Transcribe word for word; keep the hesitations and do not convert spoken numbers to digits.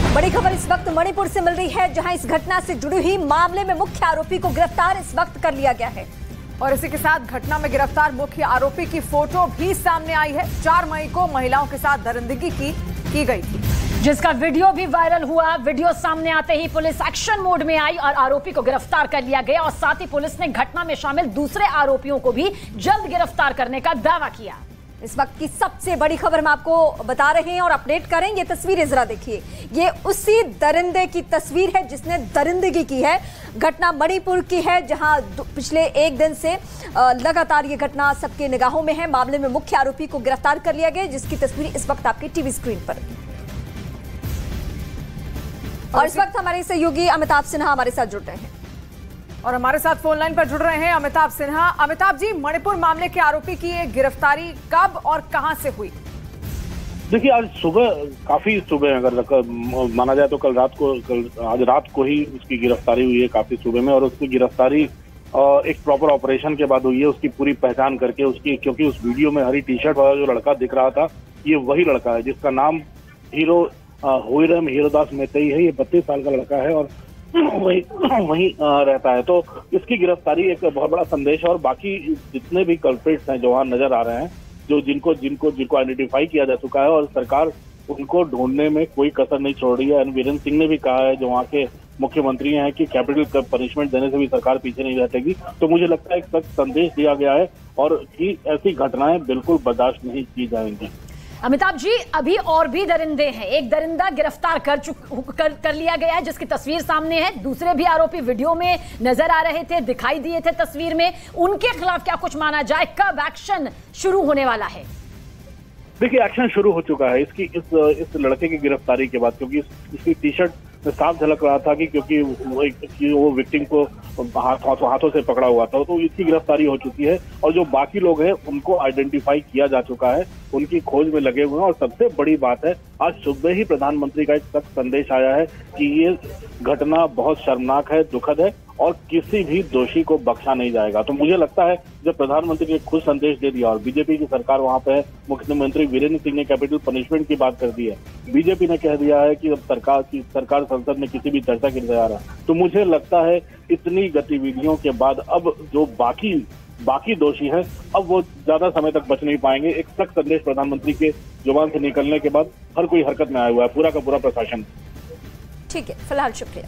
बड़ी खबर इस वक्त मणिपुर से मिल रही है, जहां इस घटना से जुड़ी हुई मामले में मुख्य आरोपी को गिरफ्तार इस वक्त कर लिया गया है। और इसी के साथ घटना में गिरफ्तार मुख्य आरोपी की फोटो भी सामने आई है। चार मई को महिलाओं के साथ दरिंदगी की की गई थी, जिसका वीडियो भी वायरल हुआ। वीडियो सामने आते ही पुलिस एक्शन मोड में आई और आरोपी को गिरफ्तार कर लिया गया। और साथ ही पुलिस ने घटना में शामिल दूसरे आरोपियों को भी जल्द गिरफ्तार करने का दावा किया। इस वक्त की सबसे बड़ी खबर हम आपको बता रहे हैं और अपडेट करें। ये तस्वीरें जरा देखिए, ये उसी दरिंदे की तस्वीर है जिसने दरिंदगी की है। घटना मणिपुर की है, जहां पिछले एक दिन से लगातार ये घटना सबके निगाहों में है। मामले में मुख्य आरोपी को गिरफ्तार कर लिया गया, जिसकी तस्वीर इस वक्त आपकी टीवी स्क्रीन पर। और इस वक्त हमारे सहयोगी अमिताभ सिन्हा हमारे साथ जुड़ रहे हैं और हमारे साथ फोन लाइन पर जुड़ रहे हैं अमिताभ सिन्हा। अमिताभ जी, मणिपुर मामले के आरोपी की ये गिरफ्तारी कब और कहां से हुई? देखिए, आज सुबह, काफी सुबह अगर माना जाए तो कल रात को कल आज रात को ही उसकी गिरफ्तारी हुई है, काफी सुबह में। और उसकी गिरफ्तारी एक प्रॉपर ऑपरेशन के बाद हुई है। उसकी पूरी पहचान करके उसकी, क्योंकि उस वीडियो में हरी टी शर्ट वाला जो लड़का दिख रहा था, ये वही लड़का है जिसका नाम हीरो हुईरम हीरोदास मेतई है। ये बत्तीस साल का लड़का है और वही वही रहता है। तो इसकी गिरफ्तारी एक बहुत बड़ा संदेश है। और बाकी जितने भी कल्प्रिट्स हैं जो वहाँ नजर आ रहे हैं, जो जिनको जिनको जिनको आइडेंटिफाई किया जा चुका है, और सरकार उनको ढूंढने में कोई कसर नहीं छोड़ रही है। वीरेंद्र सिंह ने भी कहा है, जो वहाँ के मुख्यमंत्री हैं, कि कैपिटल पनिशमेंट देने से भी सरकार पीछे नहीं हटेगी। तो मुझे लगता है एक सख्त संदेश दिया गया है और कि ऐसी घटनाएं बिल्कुल बर्दाश्त नहीं की जाएंगी। अमिताभ जी, अभी और भी दरिंदे हैं। एक दरिंदा गिरफ्तार कर चुक कर, कर लिया गया है, जिसकी तस्वीर सामने है। दूसरे भी आरोपी वीडियो में नजर आ रहे थे, दिखाई दिए थे तस्वीर में। उनके खिलाफ क्या कुछ माना जाए? कब एक्शन शुरू होने वाला है? देखिए, एक्शन शुरू हो चुका है इसकी इस इस लड़के की गिरफ्तारी के बाद, क्योंकि इस, इसकी टी शर्ट में साफ झलक रहा था कि क्योंकि वो, कि वो विक्टिम को हाथ, हाथों हाथों से पकड़ा हुआ था। तो इसकी गिरफ्तारी हो चुकी है और जो बाकी लोग हैं उनको आइडेंटिफाई किया जा चुका है, उनकी खोज में लगे हुए हैं। और सबसे बड़ी बात है, आज सुबह ही प्रधानमंत्री का एक सख्त संदेश आया है कि ये घटना बहुत शर्मनाक है, दुखद है और किसी भी दोषी को बख्शा नहीं जाएगा। तो मुझे लगता है जब प्रधानमंत्री ने खुद संदेश दे दिया और बीजेपी की सरकार वहां पे है, मुख्यमंत्री वीरेंद्र सिंह ने कैपिटल पनिशमेंट की बात कर दी है, बीजेपी ने कह दिया है कि अब सरकार की सरकार संसद में किसी भी चर्चा के लिए तैयार है। तो मुझे लगता है इतनी गतिविधियों के बाद अब जो बाकी बाकी दोषी हैं, अब वो ज्यादा समय तक बच नहीं पाएंगे। एक सख्त संदेश प्रधानमंत्री के जुबान से निकलने के बाद हर कोई हरकत में आया हुआ है, पूरा का पूरा प्रशासन। ठीक है, फिलहाल शुक्रिया।